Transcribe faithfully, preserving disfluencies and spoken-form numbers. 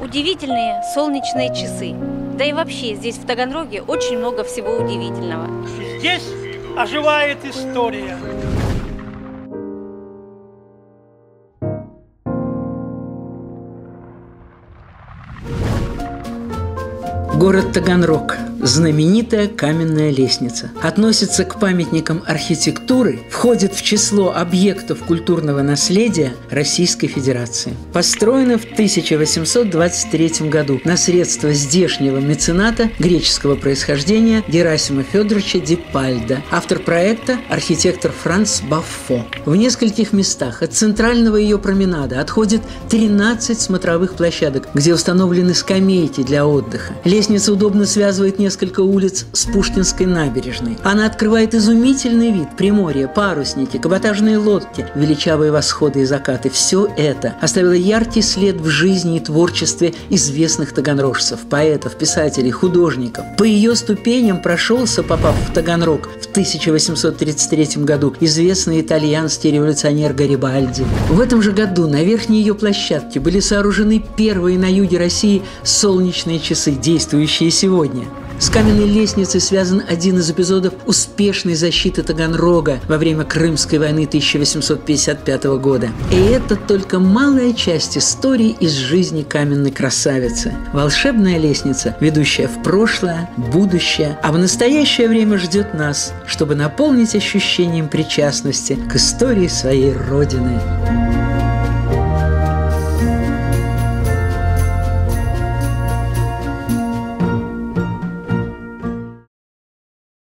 удивительные солнечные часы. Да и вообще, здесь в Таганроге очень много всего удивительного. Здесь оживает история. Город Таганрог. Знаменитая каменная лестница. Относится к памятникам архитектуры, входит в число объектов культурного наследия Российской Федерации. Построена в тысяча восемьсот двадцать третьем году на средства здешнего мецената греческого происхождения Герасима Федоровича Дипальда. Автор проекта – архитектор Франц Баффо. В нескольких местах от центрального ее променада отходит тринадцать смотровых площадок, где установлены скамейки для отдыха. Лестница удобно связывает несколько несколько улиц с Пушкинской набережной. Она открывает изумительный вид: Приморье, парусники, каботажные лодки, величавые восходы и закаты. Все это оставило яркий след в жизни и творчестве известных таганрожцев, поэтов, писателей, художников. По ее ступеням прошелся, попав в Таганрог в тысяча восемьсот тридцать третьем году, известный итальянский революционер Гарибальди. В этом же году на верхней ее площадке были сооружены первые на юге России солнечные часы, действующие сегодня. С каменной лестницей связан один из эпизодов успешной защиты Таганрога во время Крымской войны тысяча восемьсот пятьдесят пятого года. И это только малая часть истории из жизни каменной красавицы. Волшебная лестница, ведущая в прошлое, будущее, а в настоящее время ждет нас, чтобы наполнить ощущением причастности к истории своей Родины.